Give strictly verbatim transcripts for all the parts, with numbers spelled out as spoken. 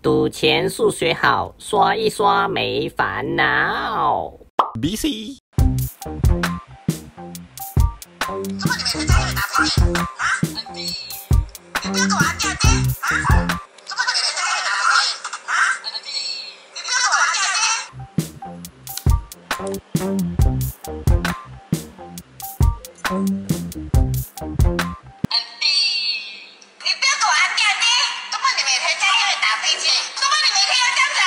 赌钱数学好，刷一刷没烦恼。 B C。 怎么你每天在这里打飞机啊？安迪，你不要跟我安迪安迪啊！怎么你每天在这里打飞机啊？安迪，你不要跟我安迪安迪。安迪，你不要跟我安迪安迪！怎么你每天在这里打飞机？怎么你每天要这样子？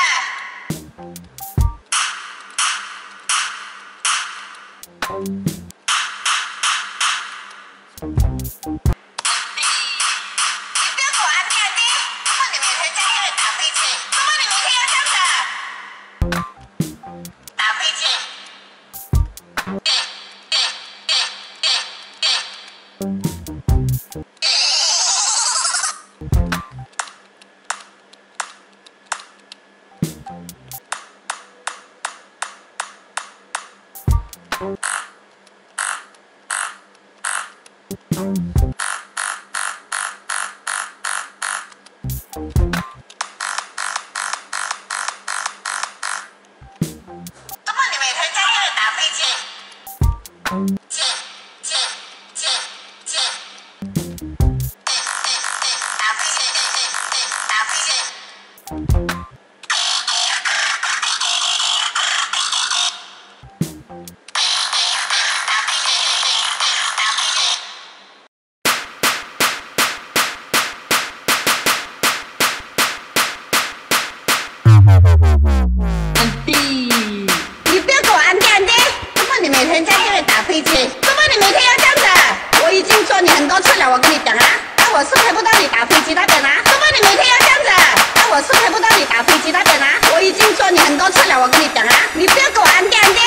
我跟你讲啊，那我是陪不到你打飞机那边啊，怎么你每天要这样子？那我是陪不到你打飞机那边啊，我已经说你很多次了，我跟你讲啊，你不要给我安定安定。